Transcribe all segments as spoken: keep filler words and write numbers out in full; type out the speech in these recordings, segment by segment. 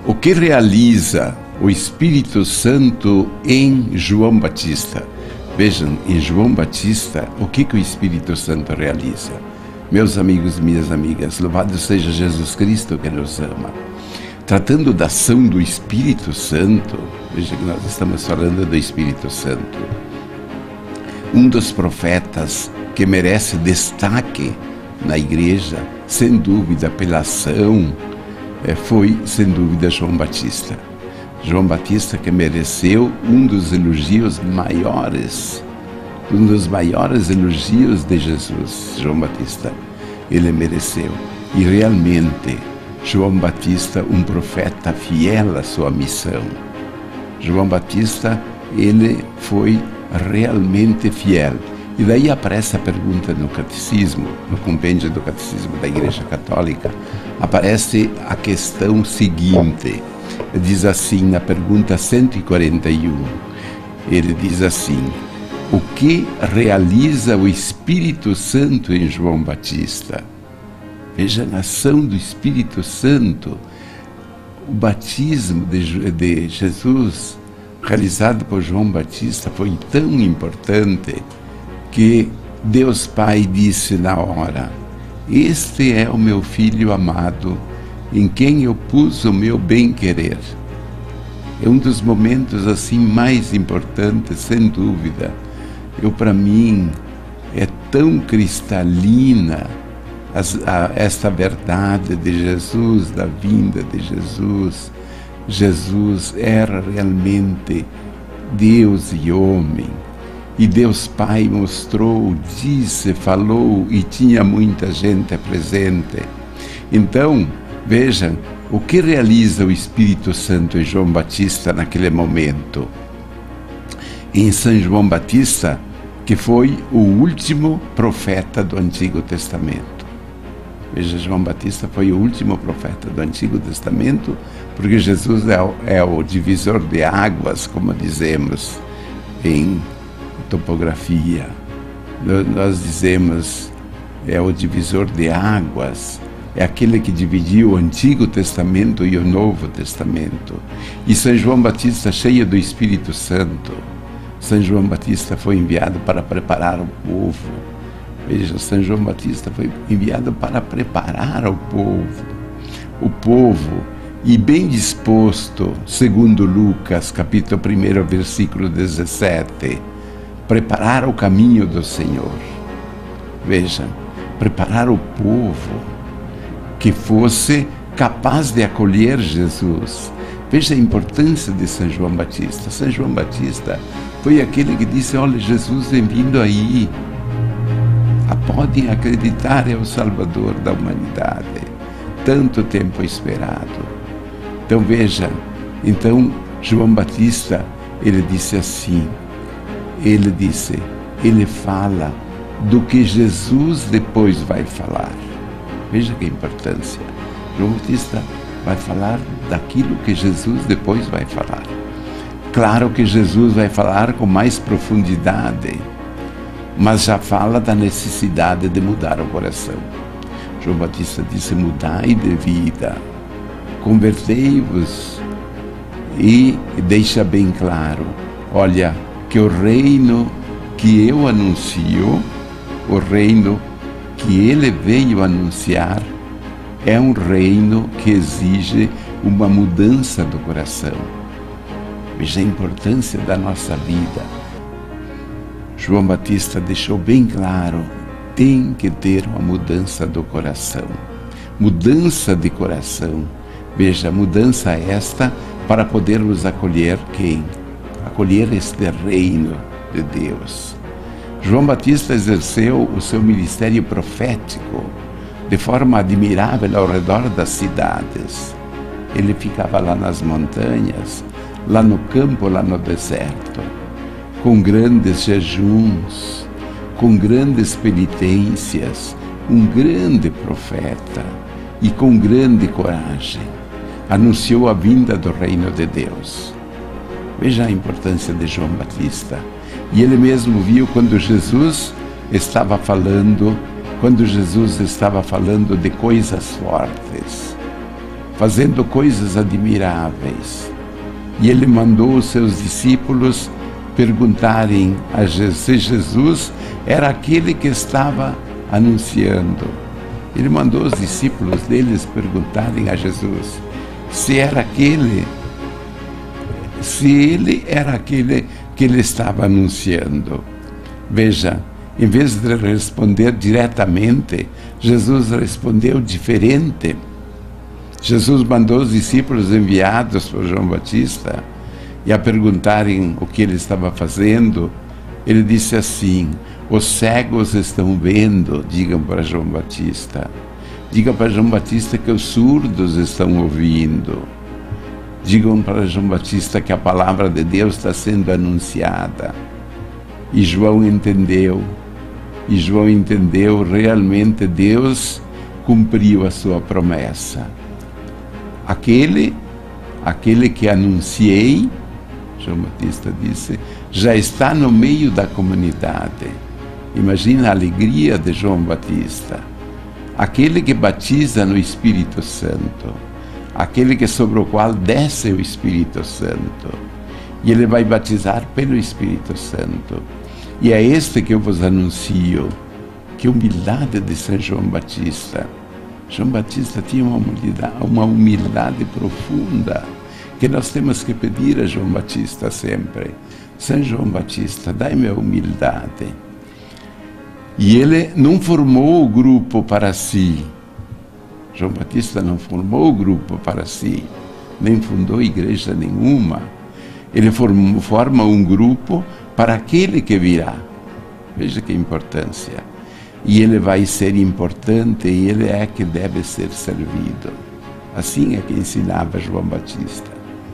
O que realiza o Espírito Santo em João Batista? Vejam, em João Batista, o que, que o Espírito Santo realiza? Meus amigos e minhas amigas, louvado seja Jesus Cristo que nos ama. Tratando da ação do Espírito Santo, veja que nós estamos falando do Espírito Santo. Um dos profetas que merece destaque na igreja, sem dúvida, pela ação, foi, sem dúvida, João Batista. João Batista que mereceu um dos elogios maiores, um dos maiores elogios de Jesus, João Batista. Ele mereceu. E realmente, João Batista, um profeta fiel à sua missão. João Batista, ele foi realmente fiel. E daí aparece a pergunta no catecismo, no compêndio do catecismo da Igreja Católica, aparece a questão seguinte, diz assim, na pergunta cento e quarenta e um, ele diz assim: o que realiza o Espírito Santo em João Batista? Veja a ação do Espírito Santo, o batismo de, de Jesus, realizado por João Batista, foi tão importante que Deus Pai disse na hora: este é o meu Filho amado, em quem eu pus o meu bem-querer. É um dos momentos assim mais importantes, sem dúvida. Eu, para mim, é tão cristalina as, a, esta verdade de Jesus, da vinda de Jesus. Jesus era realmente Deus e homem. E Deus Pai mostrou, disse, falou, e tinha muita gente presente. Então, vejam, o que realiza o Espírito Santo em João Batista naquele momento? Em São João Batista, que foi o último profeta do Antigo Testamento. Veja, João Batista foi o último profeta do Antigo Testamento, porque Jesus é o, é o divisor de águas, como dizemos em topografia. Nós dizemos, é o divisor de águas, é aquele que dividiu o Antigo Testamento e o Novo Testamento. E São João Batista, cheio do Espírito Santo, São João Batista foi enviado para preparar o povo. Veja, São João Batista foi enviado para preparar o povo. O povo, e bem disposto, segundo Lucas, capítulo primeiro, versículo dezessete, preparar o caminho do Senhor. Veja, preparar o povo que fosse capaz de acolher Jesus. Veja a importância de São João Batista. São João Batista foi aquele que disse: olha, Jesus vem vindo aí. Podem acreditar, é o Salvador da humanidade. Tanto tempo esperado. Então veja, então João Batista, ele disse assim, ele disse, ele fala do que Jesus depois vai falar. Veja que importância. João Batista vai falar daquilo que Jesus depois vai falar. Claro que Jesus vai falar com mais profundidade, mas já fala da necessidade de mudar o coração. João Batista disse: mudai de vida, convertei-vos, e deixa bem claro, olha, que o reino que eu anuncio, o reino que ele veio anunciar, é um reino que exige uma mudança do coração. Veja a importância da nossa vida. João Batista deixou bem claro, tem que ter uma mudança do coração. Mudança de coração. Veja, mudança esta para podermos acolher quem? Acolher este reino de Deus. João Batista exerceu o seu ministério profético de forma admirável ao redor das cidades. Ele ficava lá nas montanhas, lá no campo, lá no deserto, com grandes jejuns, com grandes penitências, um grande profeta e com grande coragem anunciou a vinda do reino de Deus. Veja a importância de João Batista. E ele mesmo viu quando Jesus estava falando, quando Jesus estava falando de coisas fortes, fazendo coisas admiráveis. E ele mandou os seus discípulos perguntarem a Jesus se Jesus era aquele que estava anunciando. Ele mandou os discípulos deles perguntarem a Jesus se era aquele, se ele era aquele que ele estava anunciando. Veja, em vez de responder diretamente, Jesus respondeu diferente. Jesus mandou os discípulos enviados por João Batista e a perguntarem o que ele estava fazendo, ele disse assim: os cegos estão vendo, digam para João Batista. Digam para João Batista que os surdos estão ouvindo. Digam para João Batista que a palavra de Deus está sendo anunciada. E João entendeu. E João entendeu, realmente Deus cumpriu a sua promessa. Aquele, aquele que anunciei, João Batista disse, já está no meio da comunidade. Imagina a alegria de João Batista. Aquele que batiza no Espírito Santo, aquele que sobre o qual desce o Espírito Santo, e ele vai batizar pelo Espírito Santo. E é este que eu vos anuncio. Que humildade de São João Batista. João Batista tinha uma humildade, uma humildade profunda, que nós temos que pedir a João Batista sempre. São João Batista, dai-me a humildade. E ele não formou o grupo para si. João Batista não formou o grupo para si, nem fundou igreja nenhuma. Ele formou, forma um grupo para aquele que virá. Veja que importância. E ele vai ser importante, e ele é que deve ser servido. Assim é que ensinava João Batista.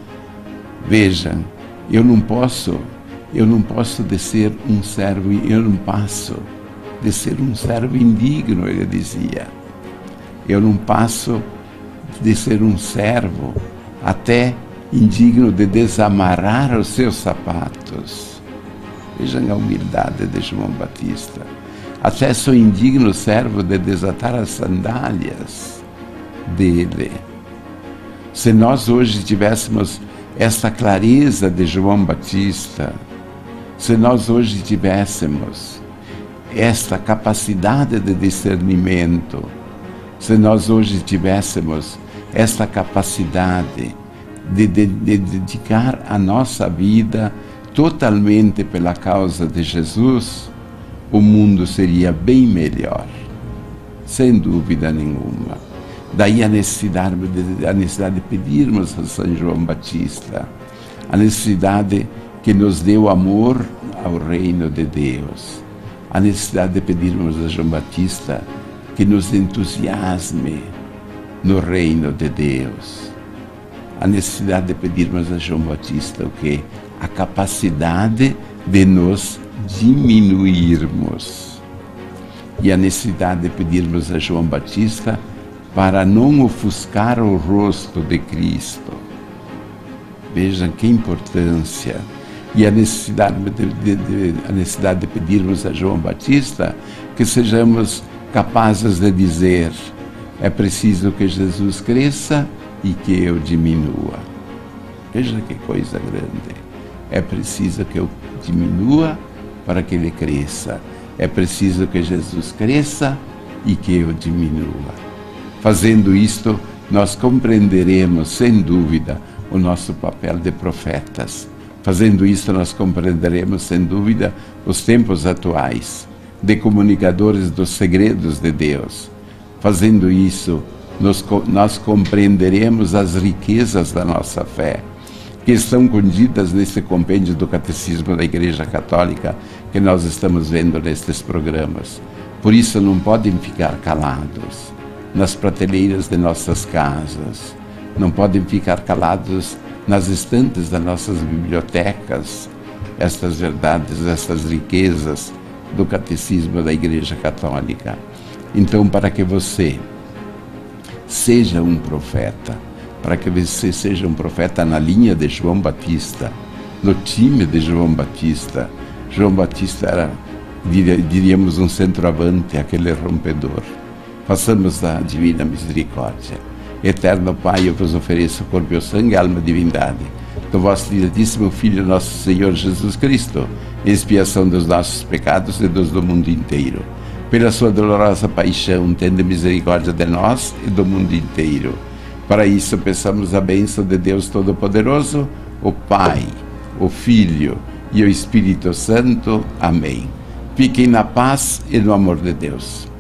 Vejam, eu não posso, eu não posso de ser um servo, eu não passo de ser um servo indigno, ele dizia. Eu não passo de ser um servo até indigno de desamarrar os seus sapatos. Vejam a humildade de João Batista. Até sou indigno servo de desatar as sandálias dele. Se nós hoje tivéssemos esta clareza de João Batista, se nós hoje tivéssemos esta capacidade de discernimento, se nós hoje tivéssemos esta capacidade de, de, de dedicar a nossa vida totalmente pela causa de Jesus, o mundo seria bem melhor, sem dúvida nenhuma. Daí a necessidade de, a necessidade de pedirmos a São João Batista, a necessidade que nos dê o amor ao reino de Deus, a necessidade de pedirmos a João Batista que nos entusiasme no reino de Deus, a necessidade de pedirmos a João Batista o quê? A capacidade de nos diminuirmos, e a necessidade de pedirmos a João Batista para não ofuscar o rosto de Cristo. Vejam que importância. E a necessidade de, de, de, a necessidade de pedirmos a João Batista que sejamos capazes de dizer: é preciso que Jesus cresça e que eu diminua. Veja que coisa grande. É preciso que eu diminua para que ele cresça. É preciso que Jesus cresça e que eu diminua. Fazendo isto, nós compreenderemos, sem dúvida, o nosso papel de profetas. Fazendo isso, nós compreenderemos, sem dúvida, os tempos atuais, de comunicadores dos segredos de Deus. Fazendo isso, nós, nós compreenderemos as riquezas da nossa fé, que estão contidas neste compêndio do Catecismo da Igreja Católica que nós estamos vendo nestes programas. Por isso, não podem ficar calados nas prateleiras de nossas casas, não podem ficar calados nas estantes das nossas bibliotecas, estas verdades, estas riquezas do Catecismo da Igreja Católica. Então, para que você seja um profeta, para que você seja um profeta na linha de João Batista, no time de João Batista. João Batista era, diríamos, um centroavante, aquele rompedor. Façamos da Divina Misericórdia Eterno Pai, eu vos ofereço corpo e sangue, alma e divindade do vosso diletíssimo Filho, nosso Senhor Jesus Cristo, expiação dos nossos pecados e dos do mundo inteiro. Pela sua dolorosa paixão, tende misericórdia de nós e do mundo inteiro. Para isso, peçamos a bênção de Deus Todo-Poderoso, o Pai, o Filho e o Espírito Santo. Amém. Fiquem na paz e no amor de Deus.